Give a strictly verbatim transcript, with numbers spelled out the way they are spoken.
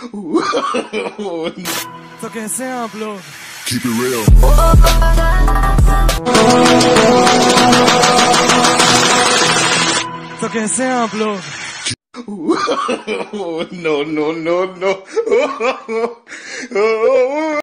So que simple. Keep it real. So que simple. No, no, no, no.